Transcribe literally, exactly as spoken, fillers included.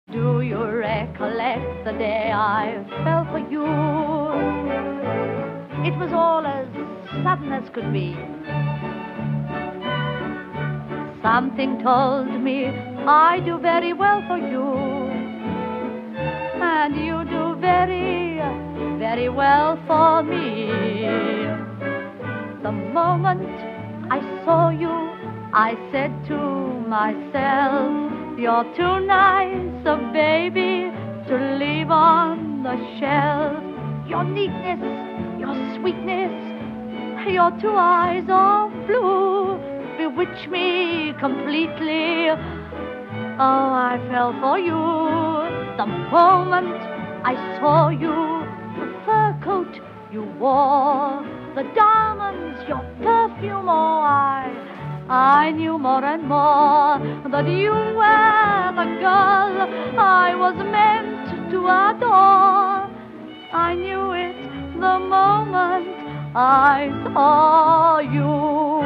Do you recollect the day I fell for you? It was all as sudden as could be. Something told me I do very well for you, and you do very, very well for me. The moment I saw you, I said to myself, you're too nice a baby to leave on the shelf. Your neatness, your sweetness, your two eyes of blue bewitch me completely. Oh, I fell for you the moment I saw you. The fur coat you wore, the diamonds, your perfume, oh, I, I knew more and more that you were the girl I was meant to adore. I knew it the moment I saw you.